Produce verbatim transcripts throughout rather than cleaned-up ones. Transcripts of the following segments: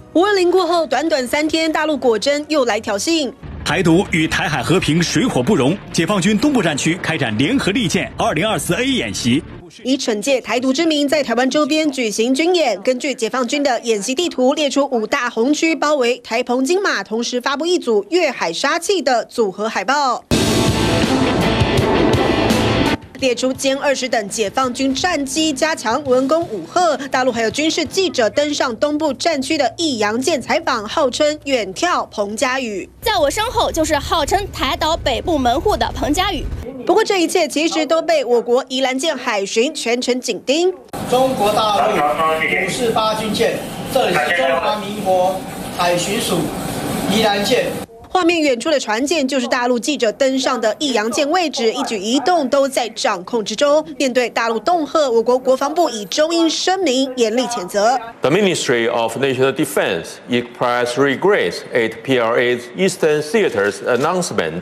五二零过后，短短三天，大陆果真又来挑衅。 台独与台海和平水火不容，解放军东部战区开展联合利剑二零二四 A 演习， 以惩戒台独之名，在台湾周边举行军演。根据解放军的演习地图，列出五大红区，包围台澎金马，同时发布一组越海杀气的组合海报。 列出歼二十等解放军战机，加强文攻武吓。大陆还有军事记者登上东部战区的益阳舰采访，号称远眺彭佳屿。 在我身后就是号称台岛北部门户的彭佳屿。 不过这一切其实都被我国宜兰舰海巡全程紧盯。 中国大陆五四八军舰，这里是中华民国海巡署宜兰舰。 画面远处的船舰就是大陆记者登上的益阳舰位置，一举一动都在掌控之中。面对大陆恫吓，我国国防部以中英声明严厉谴责。 The Ministry of National Defense expressed regret at P L A's Eastern Theater's announcement.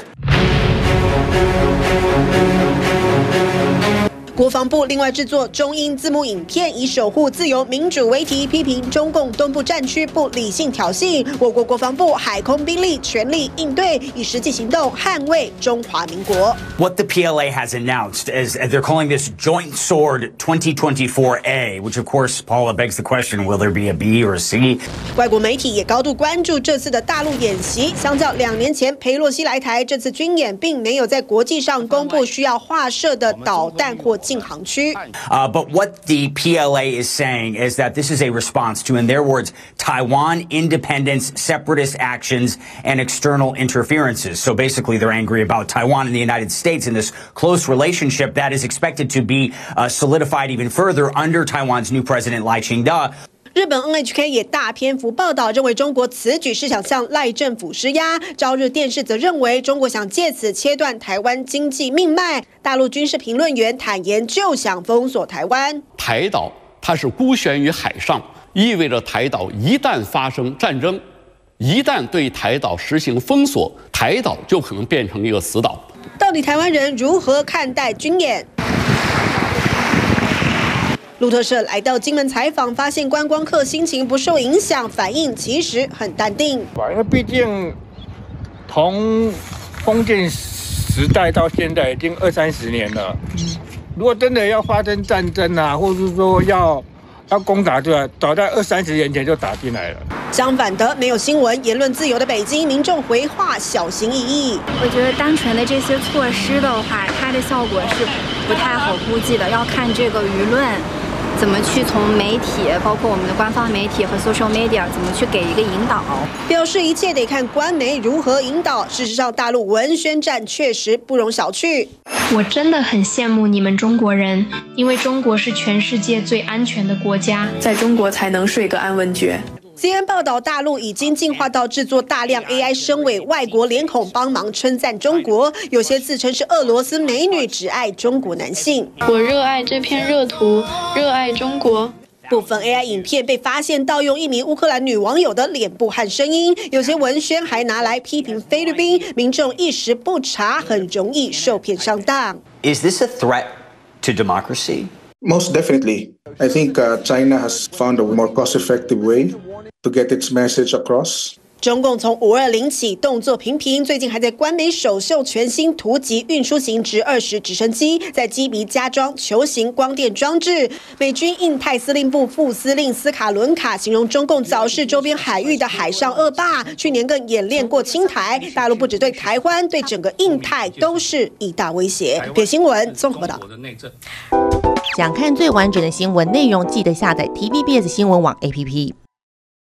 国防部另外制作中英字幕影片，以守护自由民主为题，批评中共东部战区不理性挑衅。我国国防部海空兵力全力应对，以实际行动捍卫中华民国。 What the P L A has announced is they're calling this Joint Sword twenty twenty-four A, which of course, Paula begs the question: Will there be a B or a C? 外国媒体也高度关注这次的大陆演习。相较两年前裴洛西来台，这次军演并没有在国际上公布需要划设的导弹或 禁航区。 Uh, but what the P L A is saying is that this is a response to, in their words, Taiwan independence, separatist actions, and external interferences. So basically, they're angry about Taiwan and the United States in this close relationship that is expected to be uh, solidified even further under Taiwan's new president, Lai Ching-te. 日本 N H K 也大篇幅报道，认为中国此举是想向赖政府施压。朝日电视则认为，中国想借此切断台湾经济命脉。大陆军事评论员坦言，就想封锁台湾。 台岛它是孤悬于海上，意味着台岛一旦发生战争，一旦对台岛实行封锁，台岛就可能变成一个死岛。 到底台湾人如何看待军演？ 路透社来到金门采访，发现观光客心情不受影响，反应其实很淡定。 因为毕竟从封建时代到现在已经二三十年了，如果真的要发生战争啊，或是说要要攻打，对吧？早在二三十年前就打进来了。 相反的，没有新闻言论自由的北京，民众回话小心翼翼。 我觉得单纯的这些措施的话，它的效果是不太好估计的，要看这个舆论 怎么去从媒体，包括我们的官方媒体和 social media 怎么去给一个引导？ 表示一切得看官媒如何引导。事实上，大陆文宣战确实不容小觑。 我真的很羡慕你们中国人，因为中国是全世界最安全的国家， 在中国才能睡个安稳觉。 C N N 报道，大陆已经进化到制作大量 A I 声伪外国脸孔，帮忙称赞中国。有些自称是俄罗斯美女，只爱中国男性。 我热爱这片热土，热爱中国。 部分 A I 影片被发现盗用一名乌克兰女网友的脸部和声音，有些文宣还拿来批评菲律宾，民众一时不察，很容易受骗上当。 Is this a threat to democracy? Most definitely. I think uh, China has found a more cost-effective way to get its message across. 中共从五二零起动作频频，最近还在官媒首秀全新突击运输型直二十直升机，在机鼻加装球形光电装置。美军印太司令部副司令斯卡伦卡形容中共早是周边海域的海上恶霸，去年更演练过侵台。大陆不只对台湾，对整个印太都是一大威胁。别新闻综合报道。 想看最完整的新闻内容，记得下载 T V B S 新闻网 A P P。